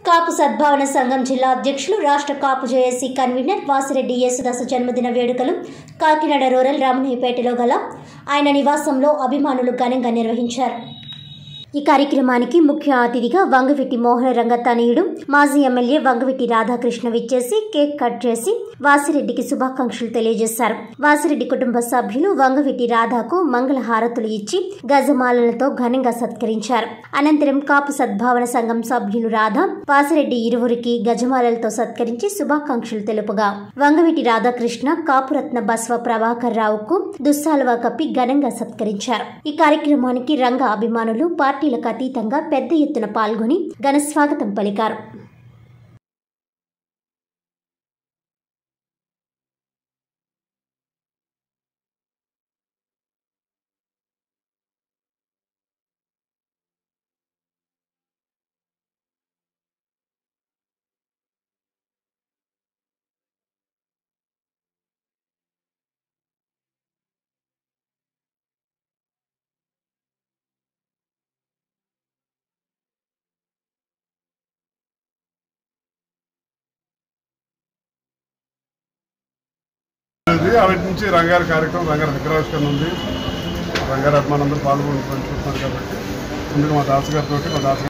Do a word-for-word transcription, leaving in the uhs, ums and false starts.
కాపు సద్భావన సంఘం జిల్లా అధ్యక్షులు రాష్ట్ర కాపు జేఏసీ కన్వీనర్ వాసిరెడ్డి యేసుదాసు జన్మదిన వేడుకలు కాకినాడ రూరల్ రామనీపేటలో గల ఆయన నివాసంలో అభిమానులు ఘనంగా నిర్వహించారు. ఈ కార్యక్రమానికి ముఖ్య అతిథిగా వంగవీటి మోహన రంగ తనయుడు మాజీ ఎమ్మెల్యే వంగవీటి రాధాకృష్ణ విచ్చేసి కేక్ కట్ చేసి వాసిరెడ్డికి శుభాకాంక్షలు తెలియజేశారు. వాసిరెడ్డి కుటుంబ సభ్యులు వంగవీటి రాధాకు మంగళ హారతులు ఇచ్చి గజమాలలతో ఘనంగా సత్కరించారు. అనంతరం కాపు సద్భావన సంఘం సభ్యులు రాధా వాసిరెడ్డి ఇరువురికి గజమాలలతో సత్కరించి శుభాకాంక్షలు తెలుపుగా వంగవీటి రాధాకృష్ణ కాపురత్న బస్వ ప్రభాకర్ రావుకు దుస్సాలువా కప్పి ఘనంగా సత్కరించారు. ఈ కార్యక్రమానికి రంగ అభిమానులు పార్టీలకు అతీతంగా పెద్ద ఎత్తున పాల్గొని ఘన స్వాగతం పలికారు. అవిటి నుంచి రంగారి కార్యక్రమం రంగారి విగ్రహావిష్కరణ ఉంది. రంగారి అభిమానులందరూ పాల్గొని చూస్తున్నారు కాబట్టి ముందుగా మా దాస్ గారితో మా దాస్